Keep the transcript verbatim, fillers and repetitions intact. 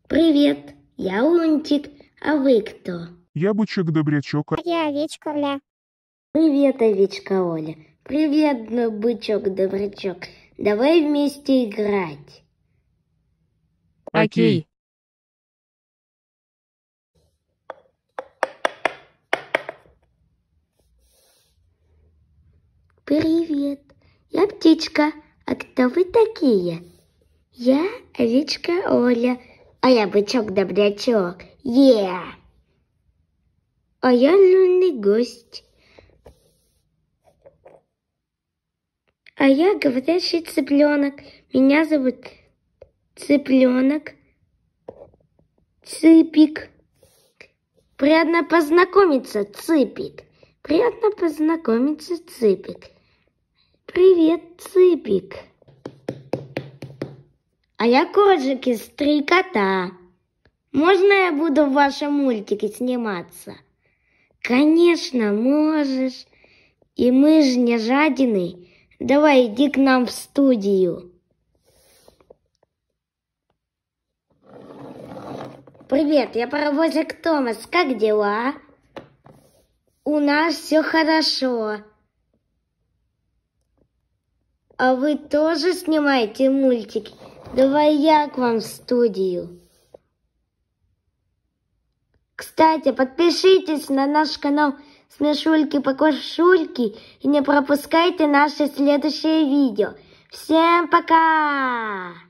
Привет, я Лунтик, а вы кто? Я бычок-добрячок. А я овечка Оля. Привет, овечка Оля. Привет, ну, бычок-добрячок. Давай вместе играть. Окей. Привет, я птичка. А кто вы такие? Я овечка Оля, а я бычок-добрячок. Yeah. А я лунный гость. А я говорящий цыпленок. Меня зовут Цыпленок. Цыпик. Приятно познакомиться, Цыпик. Приятно познакомиться, Цыпик. Привет, Цыпик. А я Коржик из «Три кота». Можно я буду в вашем мультике сниматься? Конечно, можешь. И мы же не жадины. Давай, иди к нам в студию. Привет, я паровозик Томас. Как дела? У нас все хорошо. А вы тоже снимаете мультики? Давай я к вам в студию. Кстати, подпишитесь на наш канал Смешульки-покошульки и не пропускайте наши следующие видео. Всем пока!